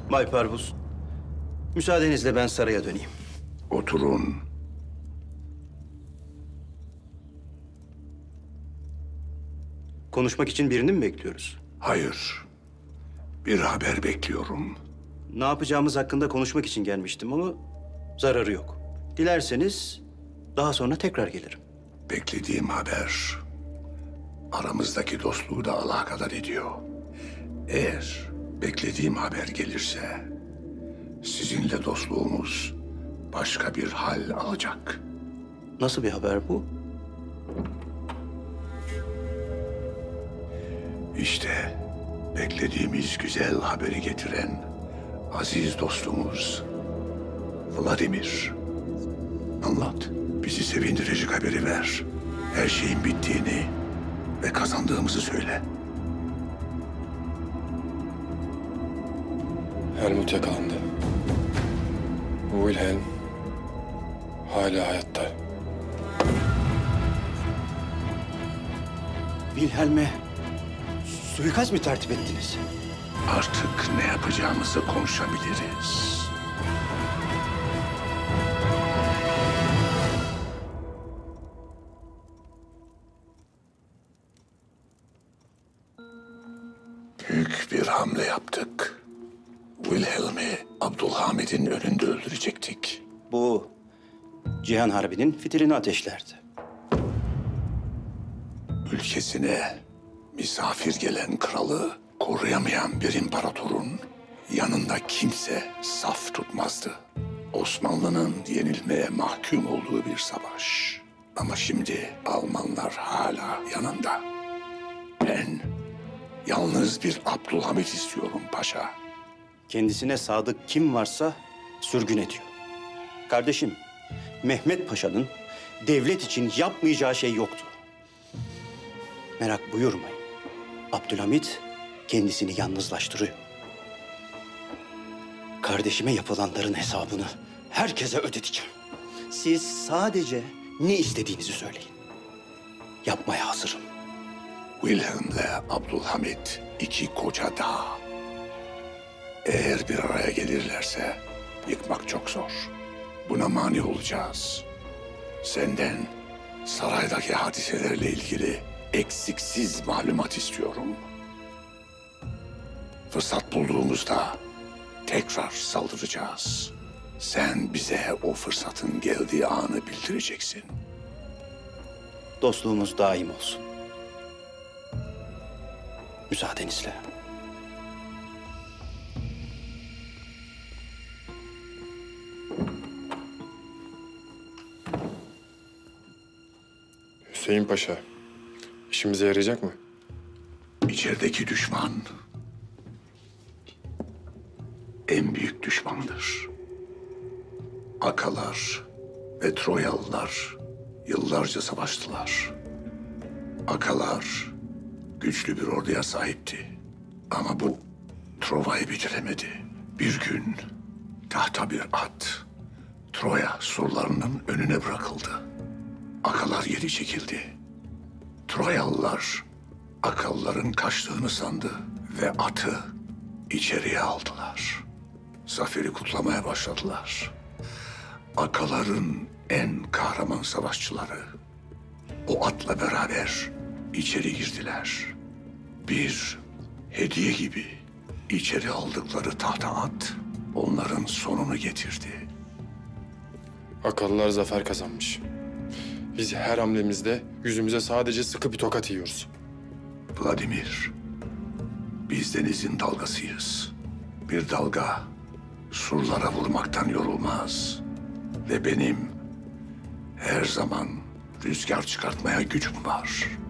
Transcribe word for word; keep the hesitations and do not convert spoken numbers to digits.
Bay Parvus, müsaadenizle ben saraya döneyim. Oturun. Konuşmak için birini mi bekliyoruz? Hayır. Bir haber bekliyorum. Ne yapacağımız hakkında konuşmak için gelmiştim ama zararı yok. Dilerseniz daha sonra tekrar gelirim. Beklediğim haber aramızdaki dostluğu da alakadar ediyor. Eğer beklediğim haber gelirse sizinle dostluğumuz başka bir hal alacak. Nasıl bir haber bu? İşte beklediğimiz güzel haberi getiren aziz dostumuz Vladimir. Anlat. Bizi sevindirecek haberi ver. Her şeyin bittiğini ve kazandığımızı söyle. Helmut yakalandı. Wilhelm hala hayatta. Wilhelm'e suikast mı tertip ettiniz? Artık ne yapacağımızı konuşabiliriz. Büyük bir hamle yaptık. Wilhelm'i Abdülhamid'in önünde öldürecektik. Bu Cihan Harbi'nin fitilini ateşlerdi. Ülkesine misafir gelen kralı koruyamayan bir imparatorun yanında kimse saf tutmazdı. Osmanlı'nın yenilmeye mahkum olduğu bir savaş. Ama şimdi Almanlar hala yanında. Ben yalnız bir Abdülhamid istiyorum paşa. Kendisine sadık kim varsa sürgün ediyor. Kardeşim, Mehmet Paşa'nın devlet için yapmayacağı şey yoktu. Merak buyurmayın. Abdülhamit kendisini yalnızlaştırıyor. Kardeşime yapılanların hesabını herkese ödeteceğim. Siz sadece ne istediğinizi söyleyin. Yapmaya hazırım. Wilhelm'le Abdülhamid iki koca dağ. Eğer bir araya gelirlerse yıkmak çok zor. Buna mani olacağız. Senden saraydaki hadiselerle ilgili eksiksiz malumat istiyorum. Fırsat bulduğumuzda tekrar saldıracağız. Sen bize o fırsatın geldiği anı bildireceksin. Dostluğumuz daim olsun. Müsaadenizle. Hüseyin Paşa, işimize yarayacak mı? İçerideki düşman en büyük düşmandır. Akalar ve Troyalılar yıllarca savaştılar. Akalar güçlü bir orduya sahipti. Ama bu Trova'yı bitiremedi. Bir gün tahta bir at Troya surlarının önüne bırakıldı. Akalar geri çekildi. Troyalılar Akalıların kaçtığını sandı ve atı içeriye aldılar. Zaferi kutlamaya başladılar. Akaların en kahraman savaşçıları o atla beraber içeri girdiler. Bir hediye gibi içeri aldıkları tahta at onların sonunu getirdi. Akalılar zafer kazanmış. Biz her hamlemizde yüzümüze sadece sıkı bir tokat yiyoruz. Vladimir, biz denizin dalgasıyız. Bir dalga surlara vurmaktan yorulmaz. Ve benim her zaman rüzgar çıkartmaya gücüm var.